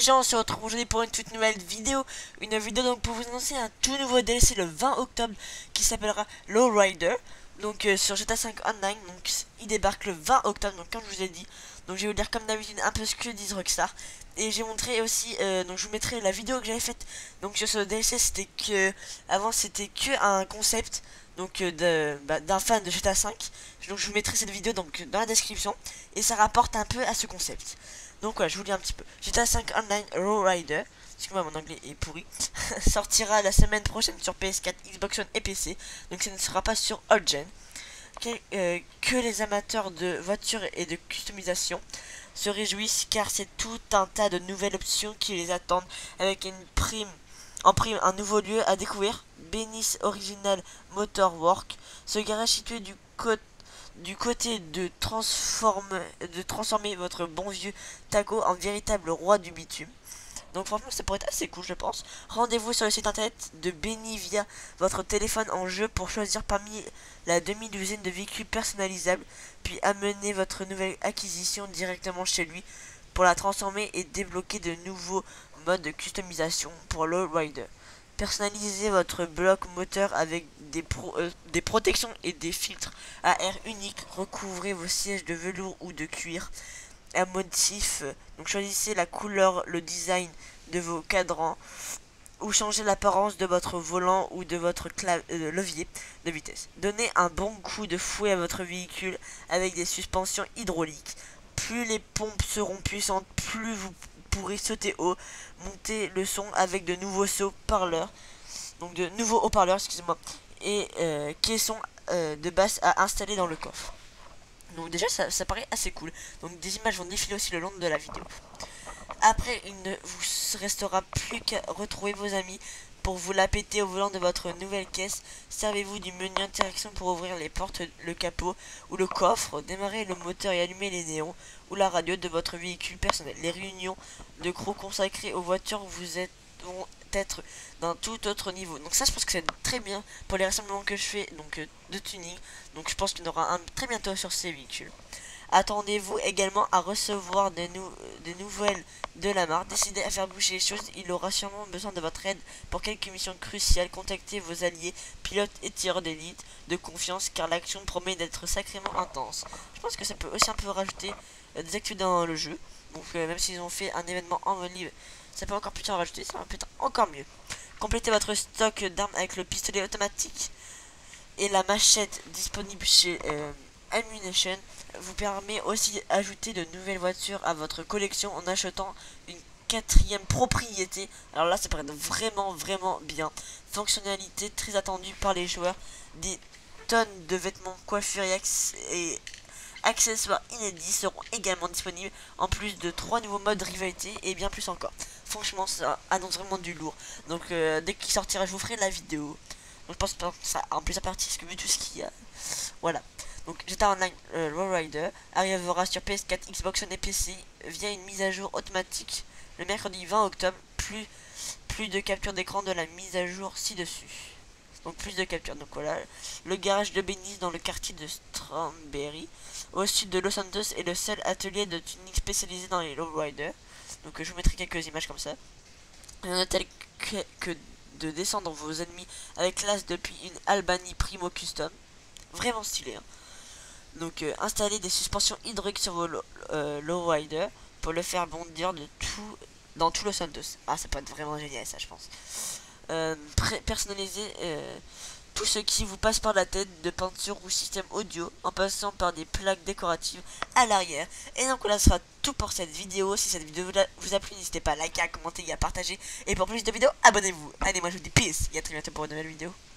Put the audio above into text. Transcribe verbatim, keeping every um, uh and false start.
gens, on se retrouve aujourd'hui pour une toute nouvelle vidéo. Une vidéo donc pour vous annoncer un tout nouveau D L C le vingt octobre qui s'appellera Lowrider. Donc euh, sur G T A cinq Online, donc il débarque le vingt octobre, donc comme je vous ai dit. Donc je vais vous dire comme d'habitude un peu ce que disent Rockstar. Et j'ai montré aussi, euh, donc je vous mettrai la vidéo que j'avais faite. Donc sur ce D L C, c'était que, avant c'était que un concept. Donc euh, bah, d'un fan de G T A cinq. Donc je vous mettrai cette vidéo donc dans la description. Et ça rapporte un peu à ce concept. Donc voilà, je vous lis un petit peu. G T A cinq Online Lowrider, excusez-moi mon anglais est pourri, sortira la semaine prochaine sur P S quatre, Xbox One et P C. Donc ça ne sera pas sur Old Gen. Que, euh, que les amateurs de voitures et de customisation se réjouissent, car c'est tout un tas de nouvelles options qui les attendent, avec une prime en prime un nouveau lieu à découvrir, Benny's Original Motor Work, ce garage situé du côté du côté de, transforme, de transformer votre bon vieux Taco en véritable roi du bitume. Donc franchement ça pourrait être assez cool je pense. Rendez-vous sur le site internet de Benny via votre téléphone en jeu pour choisir parmi la demi-douzaine de véhicules personnalisables, puis amener votre nouvelle acquisition directement chez lui pour la transformer et débloquer de nouveaux modes de customisation pour Lowrider. Personnalisez votre bloc moteur avec des, pro, euh, des protections et des filtres à air uniques. Recouvrez vos sièges de velours ou de cuir à motif. Donc choisissez la couleur, le design de vos cadrans, ou changez l'apparence de votre volant ou de votre euh, levier de vitesse. Donnez un bon coup de fouet à votre véhicule avec des suspensions hydrauliques. Plus les pompes seront puissantes, plus vous pourrez sauter haut, monter le son avec de nouveaux sauts parleurs, donc de nouveaux haut-parleurs, excusez-moi, et euh, caissons euh, de basse à installer dans le coffre. Donc déjà ça, ça paraît assez cool. Donc des images vont défiler aussi le long de la vidéo. Après, il ne vous restera plus qu'à retrouver vos amis pour vous la péter au volant de votre nouvelle caisse. Servez-vous du menu interaction pour ouvrir les portes, le capot ou le coffre, démarrer le moteur et allumer les néons ou la radio de votre véhicule personnel. Les réunions de crew consacrées aux voitures vous êtes, vont être d'un tout autre niveau. Donc ça je pense que c'est très bien pour les rassemblements que je fais donc euh, de tuning. Donc je pense qu'il y en aura un très bientôt sur ces véhicules. Attendez-vous également à recevoir des, nou des nouvelles de la marque. Décidez à faire bouger les choses, il aura sûrement besoin de votre aide pour quelques missions cruciales. Contactez vos alliés, pilotes et tireurs d'élite de confiance, car l'action promet d'être sacrément intense. Je pense que ça peut aussi un peu rajouter euh, des actus dans le jeu. Donc euh, même s'ils ont fait un événement en mode libre, ça peut encore plus en rajouter, ça va peut-être encore mieux. Complétez votre stock d'armes avec le pistolet automatique et la machette disponible chez euh, Ammunition vous permet aussi d'ajouter de nouvelles voitures à votre collection en achetant une quatrième propriété. Alors là ça paraît vraiment vraiment bien. Fonctionnalité très attendue par les joueurs. Des tonnes de vêtements, coiffures et, et accessoires inédits seront également disponibles, en plus de trois nouveaux modes rivalité et bien plus encore. Franchement ça annonce vraiment du lourd. Donc euh, dès qu'il sortira je vous ferai la vidéo. Donc je pense que ça en plus à partir parce que vu tout ce qu'il y a. Voilà. Donc G T A Online euh, Lowrider arrivera sur P S quatre, Xbox One et P C via une mise à jour automatique le mercredi vingt octobre. Plus, plus de capture d'écran de la mise à jour ci-dessus. Donc plus de capture. Donc voilà, le garage de Benny's dans le quartier de Strawberry, au sud de Los Santos, est le seul atelier de tuning spécialisé dans les Lowrider. Donc euh, je vous mettrai quelques images comme ça. Notez que, que de descendre vos ennemis avec l'as depuis une Albany Primo Custom. Vraiment stylé hein. Donc euh, installez des suspensions hydrauliques sur vos euh, Lowrider pour le faire bondir de tout, dans tout Los Santos. Ah ça peut être vraiment génial ça je pense. Euh, personnalisez euh, tout ce qui vous passe par la tête, de peinture ou système audio, en passant par des plaques décoratives à l'arrière. Et donc là ce sera tout pour cette vidéo. Si cette vidéo vous a plu, n'hésitez pas à liker, à commenter et à partager. Et pour plus de vidéos, abonnez-vous. Allez, moi je vous dis peace et à très bientôt pour une nouvelle vidéo.